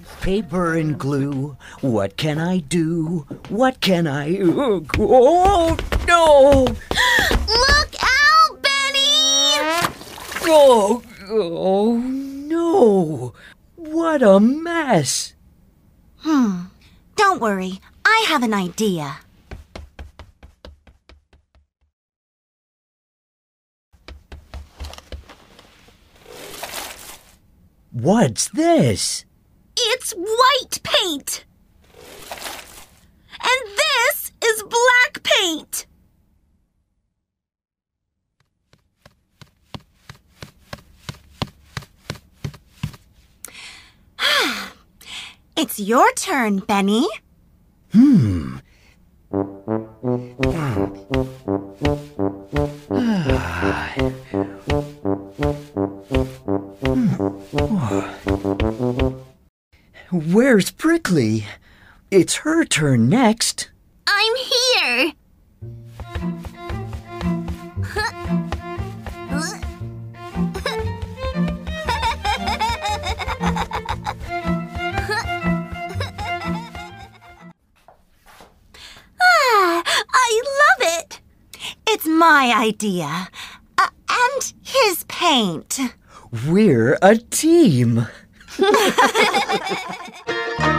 Paper and glue. What can I do? What can I... Oh, no! Look out, Benny! Oh, no! What a mess! Don't worry. I have an idea. What's this? It's white paint. And this is black paint. It's your turn, Benny. Where's Prickly? It's her turn next. I'm here. I love it. It's my idea. And his paint. We're a team.